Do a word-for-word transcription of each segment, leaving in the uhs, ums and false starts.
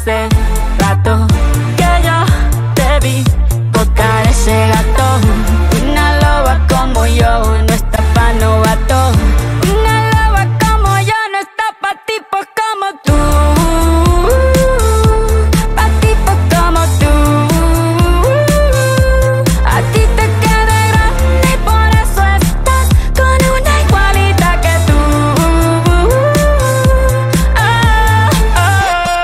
hace rato que yo te vi tocar ese gato. Una loba como yo no está pa' novato. Una loba como yo no está pa' tipos como tú. Pa' tipos como tú. A ti te queda grande y por eso estás con una igualita que tú. Oh, oh.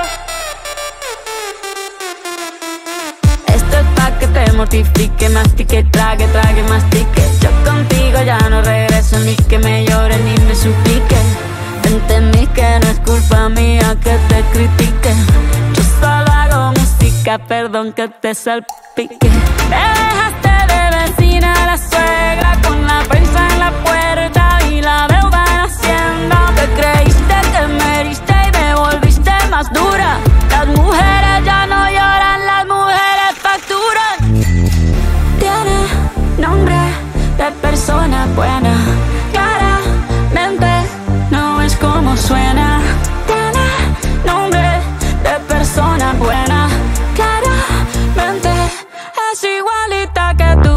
Esto es pa' que te mortifique, mastique, trague, trague, mastique. Yo contigo ya no regreso, ni que me llore ni me suplique. Entendí que no es culpa mía que te critique. Yo solo hago música, perdón que te salpique. Te dejaste de vecina a la suegra con la prensa en la puerta y la deuda en Hacienda. Te creíste que me heriste y me volviste más dura. Las mujeres ya no lloran, las mujeres facturan. Tiene nombre de persona buena, claramente no es como suena. Tiene nombre de persona buena, claramente es igualita que tú.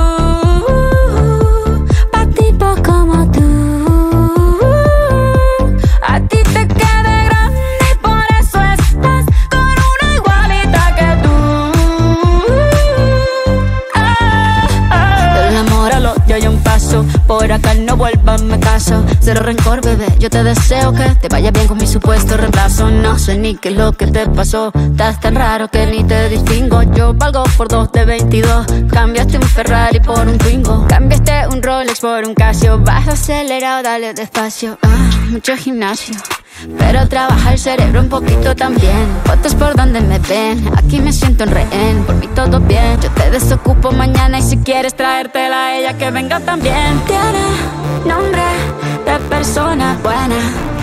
Pa' tipo como tú. A ti te queda grande y por eso estás con una igualita que tú. Ah, ah. Del amor al odio hay un paso, por acá no vuelvas, me caso. Cero rencor, bebé, yo te deseo que te vaya bien con mi supuesto reemplazo. No sé ni qué es lo que te pasó, estás tan raro que ni te distingo. Yo valgo por dos de veintidós, cambiaste un Ferrari por un Twingo. Cambiaste un Rolex por un Casio, vas acelerado, dale despacio. Ah, mucho gimnasio, pero trabaja el cerebro un poquito también. Fotos por donde me ven, aquí me siento en rehén. Por mí todo bien, yo te desocupo mañana y si quieres traértela a ella que venga también. Tiene nombre de persona buena,